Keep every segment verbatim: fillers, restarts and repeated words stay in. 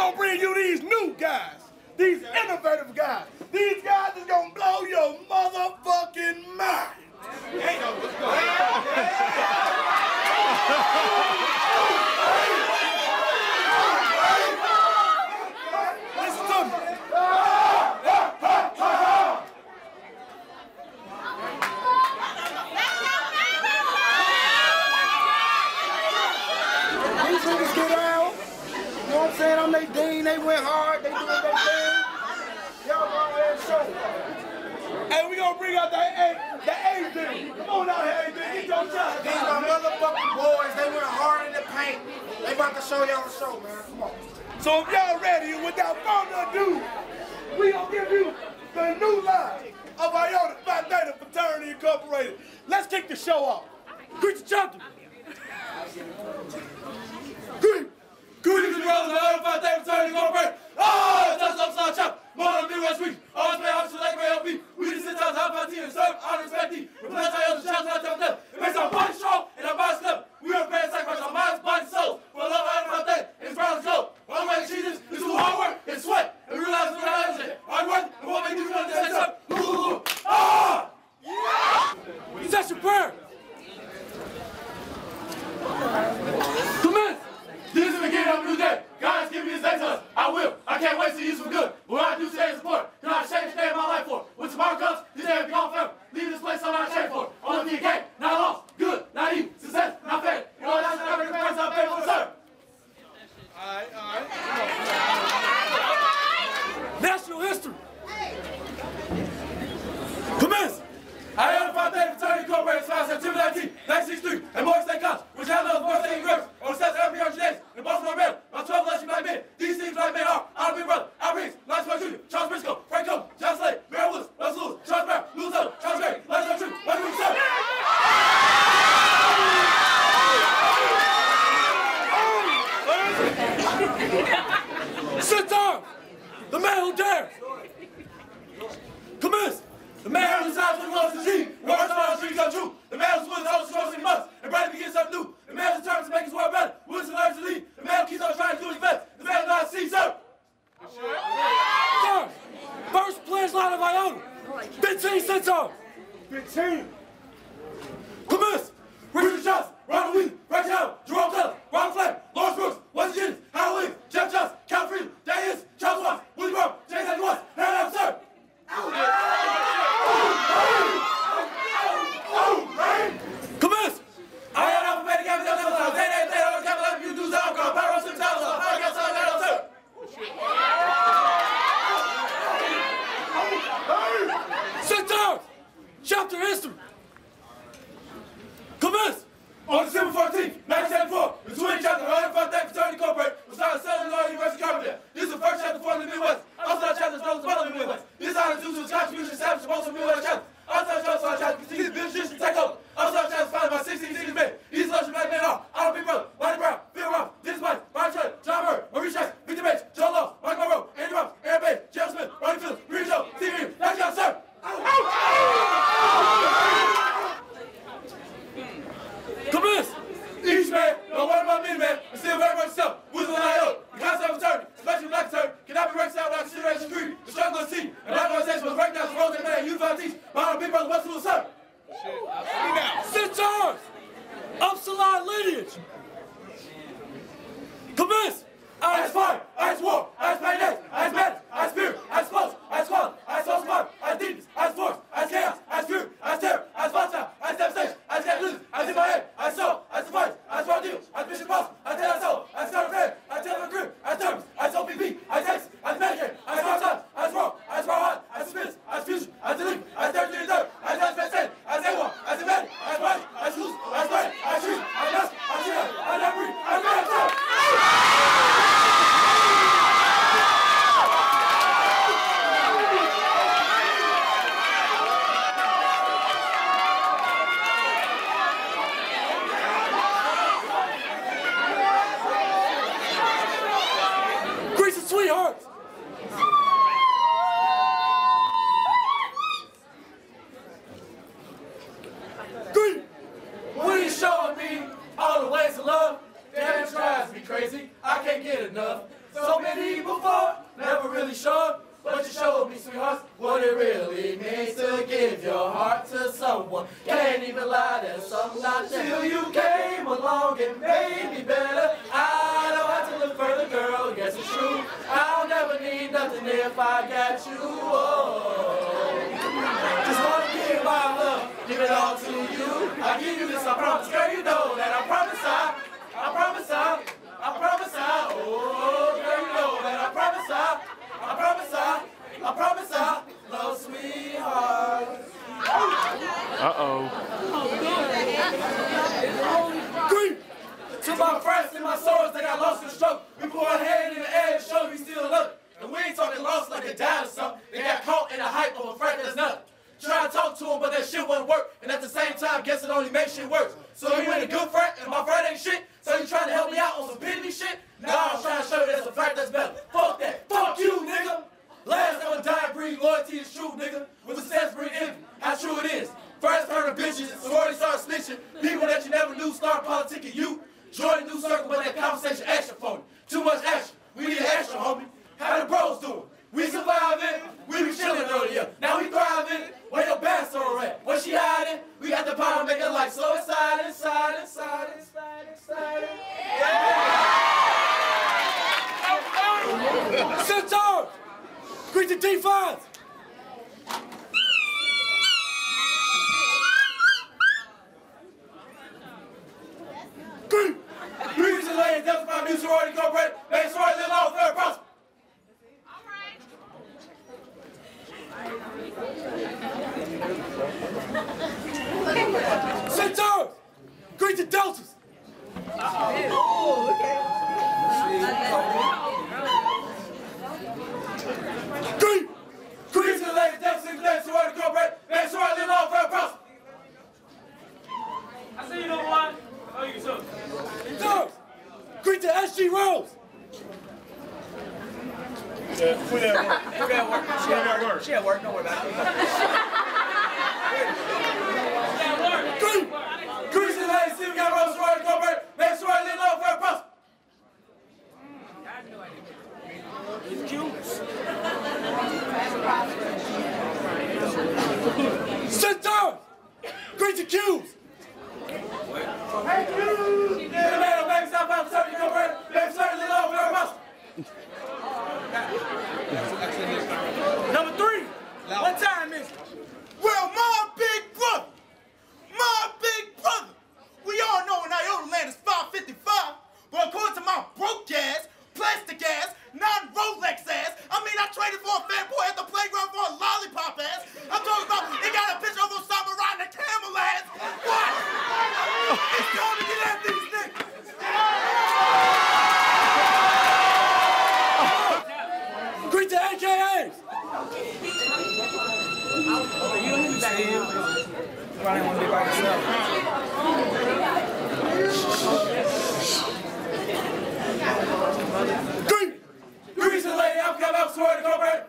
gonna bring you these new guys, these innovative guys. These guys is gonna blow your motherfucking mind. Hey, no, let's go. Listen to me. These niggas get out. You know what I'm saying? I'm they dean. They went hard. They doing their thing. Y'all go ahead and show. Hey, we gonna bring out that A, the A thing. Come on out here, A thing. Get your shot. These my motherfucking boys. They went hard in the paint. They about to show y'all the show, man. Come on. So if y'all ready, without further ado, we gonna give you the new line of Iota Phi Theta Fraternity Incorporated. Let's kick the show off. Greet the chapter. Greet. Greetings, brothers of Iota Phi Theta Fraternity Incorporated. Oh, that's upside chop. More than Midwest Week. Always pay officer like Ray L B. We just sit down to help our team and serve, honor, respect thee. Replace our elders, shout out to them. It makes our body strong and our bodies clever. We are prepared to sacrifice our minds, bodies, souls for the love of Iota Phi Theta and its brown and gold. One way to achieve this is through hard work and sweat. And we realize we're not everything. Hard work and what make you do the next up. Ah! Yeah! Is that your prayer? Commence! This is the beginning of a new day. God has given me this day to us. I will. I can't wait to use it for good. But what I do today is important. Because I change the day of my life for it. When tomorrow comes, this day will be gone forever. Leaving this place, I'm not ashamed for it. I want to be a gain, not lost. Good, not evil. Success, not failure. You know, that's never the price I pay for the serve. Alright, alright. National history. Commence. Iota Phi Theta Fraternity Incorporated founded September nineteenth, nineteen sixty-three, at Morgan State College, which had those birthday engravers on the steps of every hundred days in Baltimore, Maryland. About twelve election black men. These things black men are Otto Big Brother, Al Reeves, Lance West Junior, Charles Briscoe, Frank Combs, John Slade, Mary Willis, Russell Lewis, Charles Brown, Louis Otto, Charles Gray, Lance West Junior, Michael Wilson. Sit down! The man who dares! Commence! The man who decides what he wants to achieve and works hard to dreams come true. The man who's willing to hold struggles he must and ready to begin something new. The man who's determined to make his world better, willing to learn to lead. The man who keeps on trying to do his best. The man who knows how to see, sir! Sir! First players line of Iota. fifteen cents off. fifteen. Commence! Richard Johnson, Ronald Weaver, Frank Howard, Jerome Taylor, Ronald Flame, Lawrence Brooks, Wesley Jennings, Howard Williams, Jeff Johnson, Cal Freeman, Dan Hicks, Charles Watts, Willie Brown, James Anthony Watts, hand out, sir! Commence! I am alphabetic capital level, I say that they don't capital level, you do some, go, power six dollars, I got some, that sir! Sit down! Chapter history! Commence! On December fourteenth, nineteen seventy-four, the twin chapter of Iota Phi Theta Fraternity Incorporated was started at Southern Illinois University, Carbondale. This is the first chapter formed in the Midwest. Also, that chapter is known as the Midwest. Midwest. This honor is due to his contribution established most of the Midwest chapters. Also, that chapter continues to build tradition and take over. Also, that chapter is founded by sixteen senior men. These luxury black men are Otto Big Brother, Lonnie Brown, Phil Ross, Dennis White, Brian Trey, John Murray, Maurice Jackson, Victor Bates, Joe Laws, Mike Monroe, Andy Roberts, Aaron Bates, Gerald Smith, Ronnie Phillips, Reed Joe, Steve Reed. That's y'all, sir! Commence! Each man, no one about many men, and still very much so. Wisdom and Iota. The concept of fraternity, especially black fraternity, cannot be reconciled without consideration of creed, the struggle of team, and black organization must break down the roles that man unified teach. My honor, Big Brother, what's the sir? Sit down! Upsilon lineage! Commence! Ice fire, ice war, ice mayonnaise, ice madness, ice spirit, ice close, ice quality, ice soul smart, ice deepness, ice force, ice chaos, ice fury, ice terror, ice volatile, ice devastation, ice catalysis, ice in my head, ice soul, ice defiance, ice raw deal, ice mission possible, ice tell us soul, ice counter fair, ice tell of grip, ice terms, ice O P P, ice X, ice Medicaid, ice hard times, ice raw, ice raw hot, ice spirits, ice fusion, ice delinquent, ice thirty three third, ice ice fast ice A1, ice embedded, ice body, ice loose, ice brain, ice trees, ice nuts, ice shit, ice never breathe, ice man, sir! Sweethearts! Green! When he's showing me all the ways of love, damn it drives me crazy. I can't get enough. so many before, never really sure. But you showed me, sweetheart, what it really means to give your heart to someone. Can't even lie, there's something not there. Till you came along and made me better. I don't have to look further, girl, yes it's true. I'll never need nothing if I got you. Oh. Just wanna give my love, give it all to you. I give you this, I promise, girl, you know that I promise I, I promise I, I promise I, oh, girl, you know that I promise I. I promise I, I promise I love sweetheart. Uh-oh. Green! To my friends and my sorrows that got lost in the stroke. We put our hand in the air and show we still love it. And we ain't talking lost like they died or something. They got caught in the hype of a friend that's nothing. Try to talk to them, but that shit wouldn't work. And at the same time, guess it only makes shit worse. So you ain't a good friend, and my friend ain't shit. So you trying to help me out on some pity me shit? Nah, I'm trying to show you that's a fact that's better. Fuck that. Fuck you, nigga. Last time I died, breed loyalty is true, nigga. With success, breed envy. How true it is. First heard of bitches, sorority start snitching. People that you never knew start politicking you. Join a new circle, but that conversation action phony. Too much action. We need action, homie. How the bros doing? We surviving. We be chilling earlier. Now we thriving. Where your bathroom at? Where she hiding? We got the power to make her life so inside, inside, inside, inside, inside. Yeah! Centaur! Greet the D five! Greet! Greetings and ladies, that's my new sorority corporate. Make sorority live long, fair, prosper. Centaurs! Greet the Deltas! Oh, okay. Greet! Greetings to the ladies, Deltas, and ladies, sorority corporate. Make sure I live long, fair, prosper. I see you know what? Oh, you too. Centaurs! Greet the S G Rose! Yeah, put that work. Put that work. She at work. She at work. Don't worry about it. Greet! Greet to the ladies, see we got Rose sorority corporate. Make sure I live long, fair, prosper. It's cute. Centaurs! Greet the Qs! Hey, Qs! Yeah, man, baby, stop out for sorority corporate. Make sure I live long, fair, prosper. Number three. What time is it? Well, my big brother, my big brother. We all know in Iota land is five fifty-five, but according to my broke ass, plastic ass, non-Rolex ass, I mean I traded for a fat boy at the playground for a lollipop ass. I'm talking about it got a picture of Osama riding a camel ass. What? It's time to get at these niggas. Greet the A K As! Probably want to be by yourself. Greet! Greet to the lady, I'm coming out sorority corporate.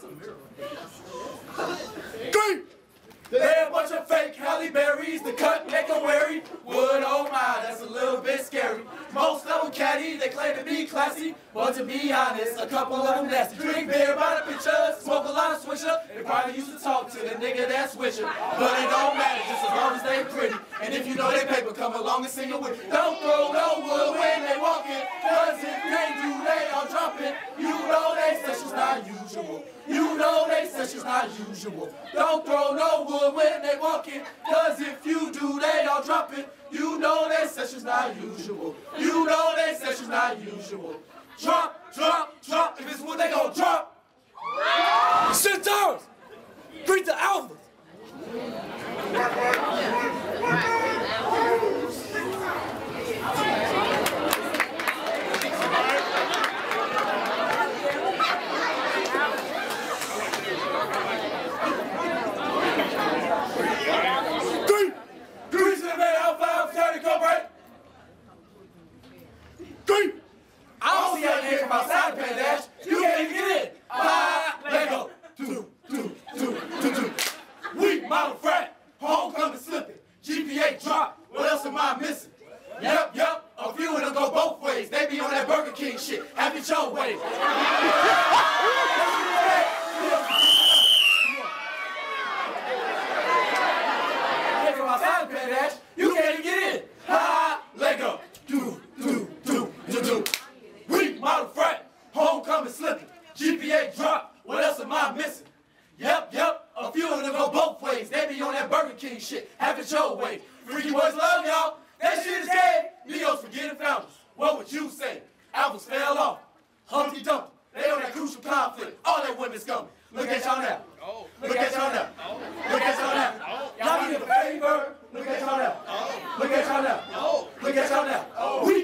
Greet! They're a bunch of fake Halle Berrys, the cut make them wary. Wood, oh my, that's a little bit scary. Most of them catty, they claim to be classy, but to be honest, a couple of them nasty. Drink beer by the picture, smoke a lot of swisher, and probably used to talk to the nigga that's switching. But it don't matter, just as long as they pretty. And if you know they paper, come along and sing it with. Don't throw no wood when they walking, cause if they do, they all jumping. You know they session's not usual. You know they session's not usual. Don't throw no wood when they walking, cause if you do, they all dropping. You know they session's not usual. You know they session's not usual. Drop, drop, drop. If it's wood, they gon' drop. Centaurs! Greet the Alphas! Greet! Greet to the man Alpha Alpha County Corporate! Greet! I don't see how you came from outside the dash. You can't even get in. Ah, let go. Do, do, do, do, do. Weak model frat. Homecoming slipping. G P A drop. What else am I missing? Yup, yup. A few of them go both ways. They be on that Burger King shit. Happy it your way. Hey, from outside the Dash, you can't even get in. Ha ha, leg up. Do, do, do, do, do. Weak model front, homecoming slipping. G P A drop, what else am I missing? Yep, yep, a few of them go both ways. They be on that Burger King shit, have it your way. Freaky boys love y'all, that shit is gay. Neos forgetting founders, what would you say? Albums fell off, Humpty Dumpty, they on that crucial conflict. All that women's coming. Look at y'all now. Look at y'all now. Look at y'all now. Y'all need a favor. Look at y'all now. Look at y'all now. Look at y'all now. We